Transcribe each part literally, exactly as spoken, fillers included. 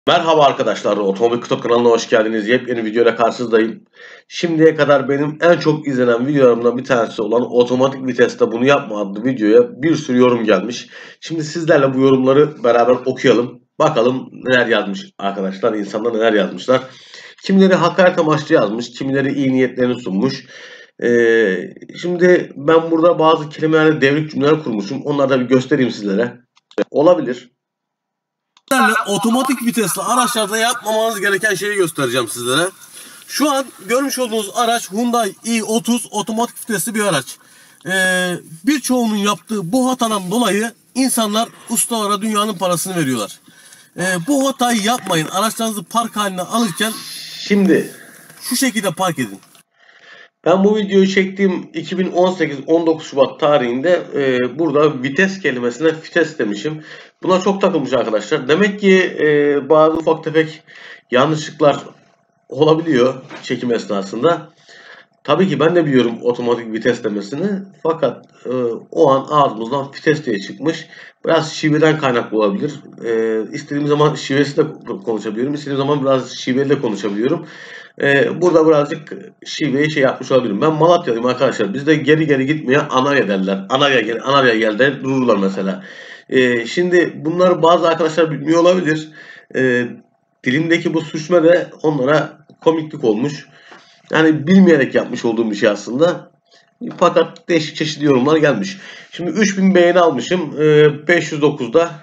Merhaba arkadaşlar, Otomobil Kıtop kanalına hoş geldiniz. Yepyeni videoyla karşınızdayım. Şimdiye kadar benim en çok izlenen videolarımdan bir tanesi olan otomatik viteste bunu yapma adlı videoya bir sürü yorum gelmiş. Şimdi sizlerle bu yorumları beraber okuyalım. Bakalım neler yazmış arkadaşlar, insanlar neler yazmışlar. Kimileri hakaret amaçlı yazmış, kimileri iyi niyetlerini sunmuş. Ee, şimdi ben burada bazı kelimelerle devrik cümleler kurmuşum. Onları da bir göstereyim sizlere. Olabilir. Otomatik vitesli araçlarda yapmamanız gereken şeyi göstereceğim sizlere. Şu an görmüş olduğunuz araç Hyundai i otuz otomatik vitesli bir araç. Ee, Birçoğunun yaptığı bu hatadan dolayı insanlar ustalara dünyanın parasını veriyorlar. Ee, bu hatayı yapmayın. Araçlarınızı park haline alırken Şimdi şu şekilde park edin. ben bu videoyu çektiğim iki bin on sekiz on dokuz Şubat tarihinde e, burada vites kelimesine vites demişim. Buna çok takılmış arkadaşlar. Demek ki e, bazı ufak tefek yanlışlıklar olabiliyor çekim esnasında. Tabii ki ben de biliyorum otomatik vites demesini. Fakat e, o an ağzımızdan vites diye çıkmış. Biraz şiveden kaynaklı olabilir. E, istediğim zaman şivesi de konuşabiliyorum. İstediğim zaman biraz şiveli de konuşabiliyorum. E, burada birazcık şiveyi şey yapmış olabilirim. Ben Malatyalıyım arkadaşlar. Bizde geri geri gitmeye Anarya derler. Anarya gel, Anarya gel der dururlar mesela. E, şimdi bunlar bazı arkadaşlar bilmiyor olabilir. E, dilimdeki bu sürçme de onlara komiklik olmuş. Yani bilmeyerek yapmış olduğum bir şey aslında. Fakat değişik çeşitli yorumlar gelmiş. Şimdi üç bin beğeni almışım. beş yüz dokuzda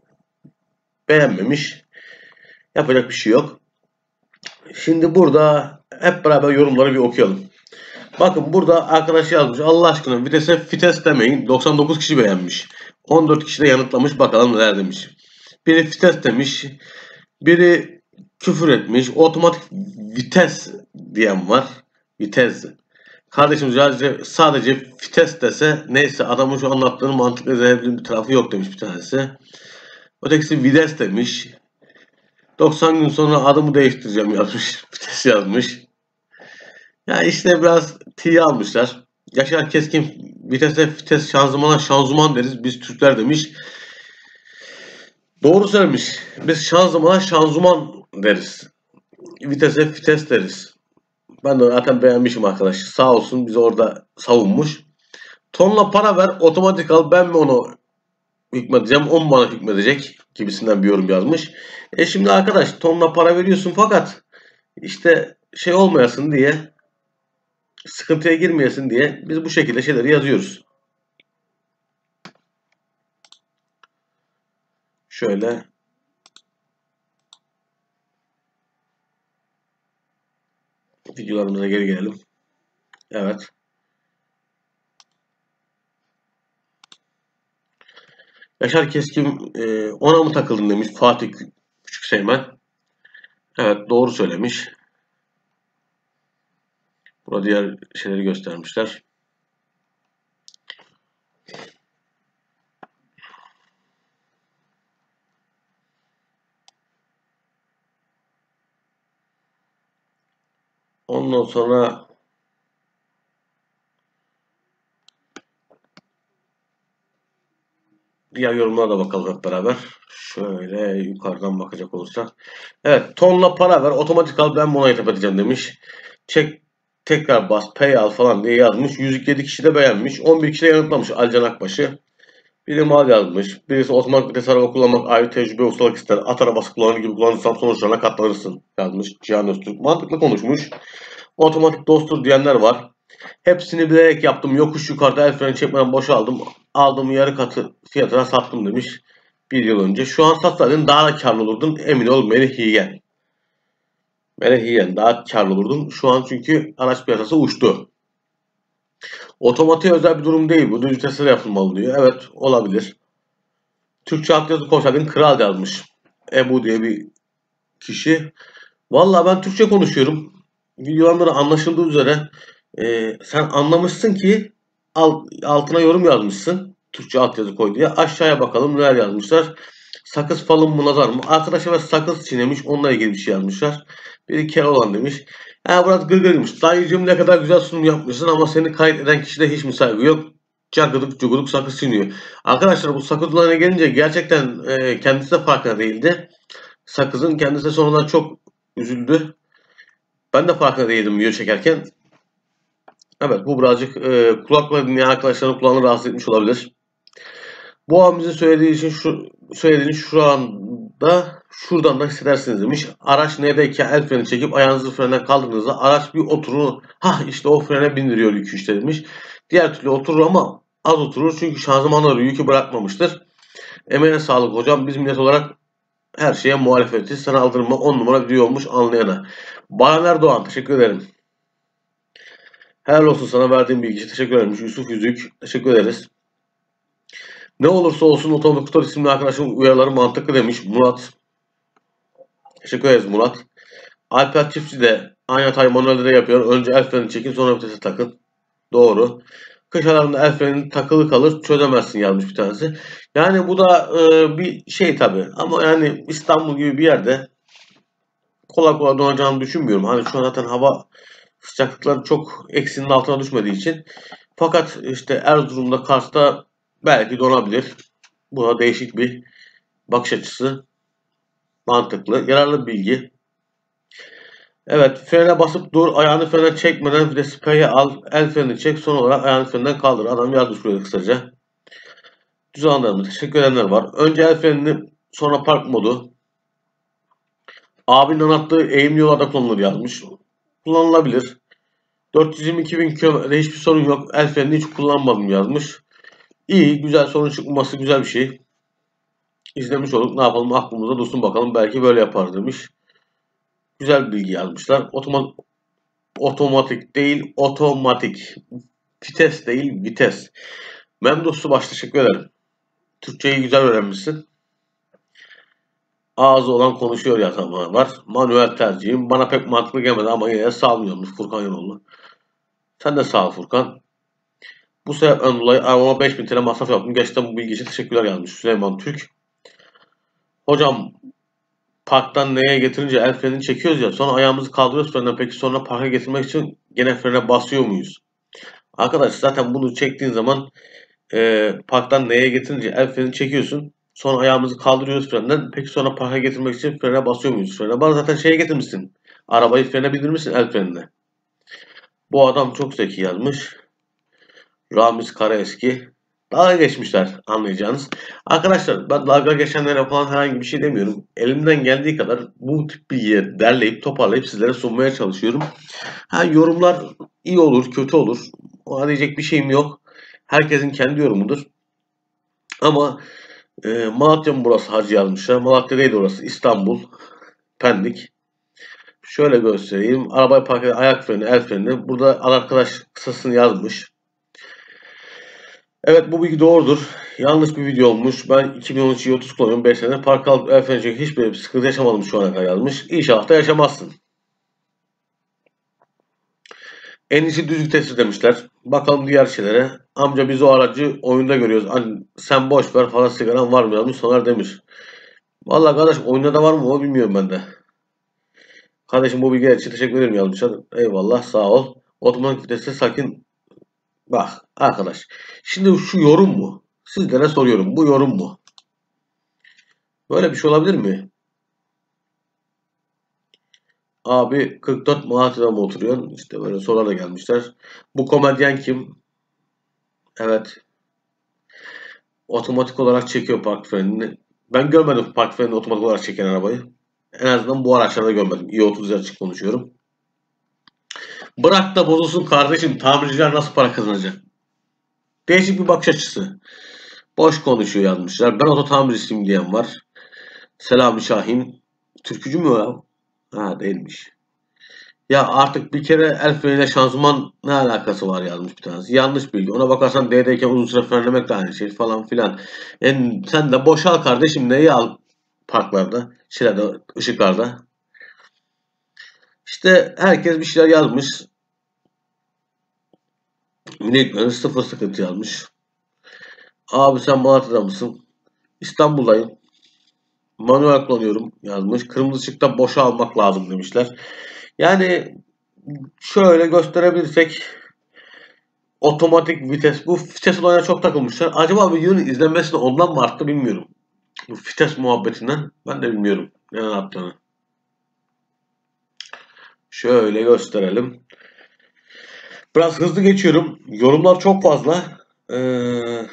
beğenmemiş. Yapacak bir şey yok. Şimdi burada hep beraber yorumları bir okuyalım. Bakın burada arkadaş yazmış. Allah aşkına vitese vites demeyin. doksan dokuz kişi beğenmiş. on dört kişi de yanıtlamış. Bakalım neler demiş. Biri vites demiş. Biri küfür etmiş. Otomatik vites diyen var. Vites. Kardeşim sadece, sadece vites dese neyse, adamın şu anlattığını mantıklı izleyebildiğim bir tarafı yok demiş bir tanesi. Ötekisi vites demiş. doksan gün sonra adımı değiştireceğim yazmış. Vites yazmış. Ya işte biraz tiye almışlar. Yaşar Keskin vitese vites, şanzımana şanzıman deriz. Biz Türkler demiş. Doğru söylemiş. Biz şanzımana şanzıman deriz. Vitese vites deriz. Ben de zaten beğenmişim arkadaş. Sağ olsun bizi orada savunmuş. Tonla para ver, otomatik al, ben mi onu hükmedeceğim, o mu bana hükmedecek gibisinden bir yorum yazmış. E şimdi arkadaş tonla para veriyorsun fakat işte şey olmayasın diye, sıkıntıya girmeyesin diye biz bu şekilde şeyleri yazıyoruz. Şöyle videolarımıza geri gelelim. Evet. Yaşar Keskin e, ona mı takıldın demiş Fatih Küçük Seymen. Evet, doğru söylemiş. Burada diğer şeyleri göstermişler. Ondan sonra diğer yorumlara da bakalım hep beraber. Şöyle yukarıdan bakacak olursak. Evet, tonla para ver, otomatik al, ben buna hitap edeceğim demiş. Çek, tekrar bas, pay al falan diye yazmış. yüz yedi kişi de beğenmiş. on bir kişi de yanıtlamış. Alcan Akbaşı. Biri mal yazmış. Birisi otomatik vites araba kullanmak ayrı tecrübe ustalık ister. At arabası kullanır gibi kullanırsan sonuçlarına katlanırsın yazmış. Cihan Öztürk. Mantıklı konuşmuş. Otomatik dosttur diyenler var. Hepsini bilerek yaptım. Yokuş yukarıda el freni çekmeden boşaldım. Aldığım yarı katı fiyatına sattım demiş. Bir yıl önce. Şu an satsaydın daha da karlı olurdun. Emin ol Melih Yiyen. Melih Yiyen daha karlı olurdun. Şu an çünkü araç piyasası uçtu. Otomatiğe özel bir durum değil bu. Düz vitesle yapılmalı diyor. Evet, olabilir. Türkçe altyazı koysaydın kral yazmış. Ebu diye bir kişi. Vallahi ben Türkçe konuşuyorum. Videolarımda da anlaşıldığı üzere e, sen anlamışsın ki alt, altına yorum yazmışsın. Türkçe altyazı koy diye. Aşağıya bakalım neler yazmışlar. Sakız falın mı nazar mı? Arkadaşlar sakız çiğnemiş. Onunla ilgili bir şey yazmışlar. Biri Keloğlan demiş. Ha, biraz gırgırmış. Dayıcığım ne kadar güzel sunum yapmışsın ama seni kayıt eden kişide hiç mi saygı yok? Cagıdık cuguduk sakız çiğniyor. Arkadaşlar bu sakız olayına gelince gerçekten e, kendisi de farkında değildi. sakızın. Kendisi de sonradan çok üzüldü. Ben de farkında değildim video çekerken. Evet, bu birazcık e, kulakla dinleyen arkadaşların kulağını rahatsız etmiş olabilir. Bu abimizin söylediği için şu söylediğini şu anda şuradan da hissedersiniz demiş. Araç neredeyken el freni çekip ayağınızı frenden kaldırdığınızda araç bir oturur. Ha işte o frene bindiriyor yükü işte demiş. Diğer türlü oturur ama az oturur çünkü şanzımanları yükü bırakmamıştır. Emeğine sağlık hocam. Biz millet olarak her şeye muhalefetiz. Sana aldırma on numara video olmuş anlayana. Bayan Erdoğan teşekkür ederim. Helal olsun sana verdiğim bilgi için teşekkür ederim. Yusuf Yüzük teşekkür ederiz. Ne olursa olsun Otomotor isimli arkadaşım uyarıları mantıklı demiş Murat. Teşekkür ederiz Murat. Alper Çiftçi de aynı hatayı manuelde de yapıyor. Önce el freni çekin sonra vitese takın. Doğru. Kış aylarında el freni takılı kalır çözemezsin yazmış bir tanesi. Yani bu da e, bir şey tabi. Ama yani İstanbul gibi bir yerde kolay kolay donacağını düşünmüyorum. Hani şu an zaten hava sıcaklıkları çok eksinin altına düşmediği için. Fakat işte Erzurum'da, Kars'ta belki donabilir. Bu da değişik bir bakış açısı. Mantıklı. Yararlı bir bilgi. Evet. Frene basıp dur. Ayağını frene çekmeden vitesi P'ye al. El freni çek. Son olarak ayağını frenden kaldır. Adam yazmış buraya kısaca. Düz anlamda teşekkür edenler var. Önce el frenini sonra park modu. Abinin anlattığı eğimli yollarda kullanılır yazmış. Kullanılabilir. dört yüz yirmi iki bin kilometrede hiçbir sorun yok. El frenini hiç kullanmadım yazmış. İyi, güzel, sorun çıkması güzel bir şey. İzlemiş olduk. Ne yapalım aklımızda dursun bakalım. Belki böyle yapar demiş. Güzel bir bilgi yazmışlar. Otomatik, otomatik değil, otomatik. Vites değil, vites. Memduh Subaş teşekkür ederim. Türkçeyi güzel öğrenmişsin. Ağzı olan konuşuyor yazanlar var. Manuel tercihim. Bana pek mantıklı gelmedi ama yine salmıyormuş Furkan Yanoğlu. Sen de sağ ol Furkan. Bu sebepten dolayı arabama beş bin T L masraf yaptım. Gerçekten bu bilgi için teşekkürler yazmış Süleyman Türk. Hocam parktan neye getirince el frenini çekiyoruz ya sonra ayağımızı kaldırıyoruz frenden peki sonra parka getirmek için gene frene basıyor muyuz? Arkadaş zaten bunu çektiğin zaman e, parktan neye getirince el frenini çekiyorsun. Sonra ayağımızı kaldırıyoruz frenden. Peki sonra parka getirmek için frene basıyor muyuz? Frene bas zaten şeye getirmişsin. Arabayı frene bindirmişsin el frenine. Bu adam çok zeki yazmış. Ramiz Karaeski. Dalga geçmişler anlayacağınız. Arkadaşlar ben dalga geçenlere falan herhangi bir şey demiyorum. Elimden geldiği kadar bu tip bilgileri derleyip toparlayıp sizlere sunmaya çalışıyorum. Ha, yorumlar iyi olur kötü olur. Ona diyecek bir şeyim yok. Herkesin kendi yorumudur. Ama e, Malatya mı burası hacı yazmışlar. Malatya değil orası. İstanbul. Pendik. Şöyle göstereyim. Arabayı park eden ayak freni, el freni. Burada arkadaş kısasını yazmış. Evet bu bilgi doğrudur. Yanlış bir video olmuş. Ben iki bin on üç i otuz kullanıyorum. beş sene. Park alıp el freni çekip hiçbir sıkıntı yaşamadım şu ana kadar yazmış. İnşallah da yaşamazsın. En iyisi düz vitesli demişler. Bakalım diğer şeylere. Amca biz o aracı oyunda görüyoruz. Hani sen boş ver falan sigaran var mı yazmış. Soner demiş. Vallahi kardeş oyunda da var mı o bilmiyorum ben de. Kardeşim bu bilgiler için teşekkür ederim yazmışlar. Eyvallah sağ ol. Otomatik viteste sakin. Bak arkadaş. Şimdi şu yorum mu? Sizlere soruyorum. Bu yorum mu? Böyle bir şey olabilir mi? Abi kırk dört Malatya'da mı oturuyorsun? İşte böyle sorular da gelmişler. Bu komedyen kim? Evet. Otomatik olarak çekiyor park frenini. Ben görmedim park frenini otomatik olarak çeken arabayı. En azından bu araçlarda görmedim. i otuz açık konuşuyorum. Bırak da bozulsun kardeşim. Tamirciler nasıl para kazanacak? Değişik bir bakış açısı. Boş konuşuyor yazmışlar. Ben oto tamircisiyim diyen var. Selami Şahin. Türkücü mü o ya? Ha değilmiş. Ya artık bir kere el freniyle şanzıman ne alakası var yazmış bir tanesi. Yanlış bilgi. Ona bakarsan D'deyken uzun süre frenlemek de aynı şey falan filan. Yani sen de boşal kardeşim neyi al parklarda, şeylerde, ışıklarda. İşte herkes bir şeyler yazmış. Minik sıfır sıkıntı yazmış. Abi sen Malatya'da mısın? İstanbul'dayım. Manuel kullanıyorum yazmış. Kırmızı ışıkta boşa almak lazım demişler. Yani şöyle gösterebilirsek otomatik vites. Bu vites olayına çok takılmışlar. Acaba videonun izlenmesini ondan mı arttı bilmiyorum. Bu vites muhabbetinden ben de bilmiyorum. ne yaptığını. Şöyle gösterelim. Biraz hızlı geçiyorum. Yorumlar çok fazla. Ee,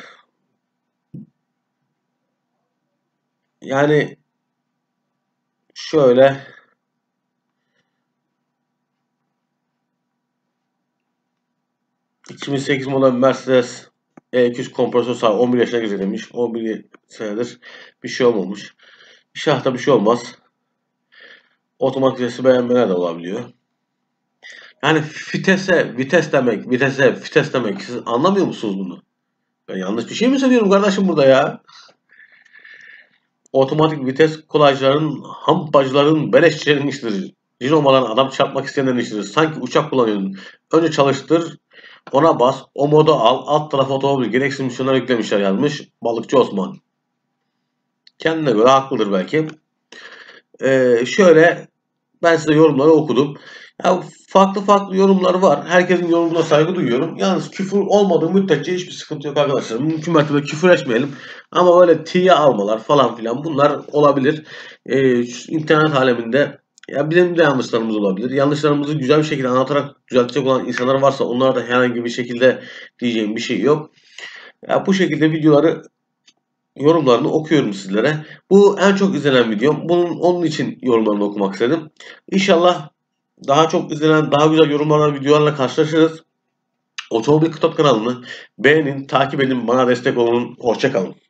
yani şöyle iki bin sekiz model Mercedes E iki yüz kompresör sahibi on bir yaşına girecek demiş. on bir senedir bir şey olmamış. İnşallah bir şey olmaz. Otomatik vitesi beğenmeler de olabiliyor. Yani vitese, vites demek, vitese, vites demek. Siz anlamıyor musunuz bunu? Ben yanlış bir şey mi söylüyorum kardeşim burada ya? Otomatik vites kolaycıların, hampacıların, beleşçilerin işidir. Cin olmadan adam çarpmak isteyenlerin işidir. Sanki uçak kullanıyorsun. Önce çalıştır, ona bas, o modu al, alt tarafa otomobil gereksiz misyonlar yüklemişler yazmış Balıkçı Osman. Kendine göre haklıdır belki. Ee, şöyle ben size yorumları okudum. Ya farklı farklı yorumlar var. Herkesin yorumuna saygı duyuyorum. Yalnız küfür olmadığı müddetçe hiçbir sıkıntı yok arkadaşlar. Mümkün mertebe küfür etmeyelim. Ama böyle tiye almalar falan filan bunlar olabilir. Ee, internet aleminde ya bizim de yanlışlarımız olabilir. Yanlışlarımızı güzel bir şekilde anlatarak düzeltecek olan insanlar varsa onlara da herhangi bir şekilde diyeceğim bir şey yok. Ya bu şekilde videoları yorumlarını okuyorum sizlere. Bu en çok izlenen videom. Bunun onun için yorumlarını okumak istedim. İnşallah daha çok izlenen, daha güzel yorumlarla, videolarla karşılaşırız. Otomobil Kıtat kanalını beğenin, takip edin, bana destek olun. Hoşça kalın.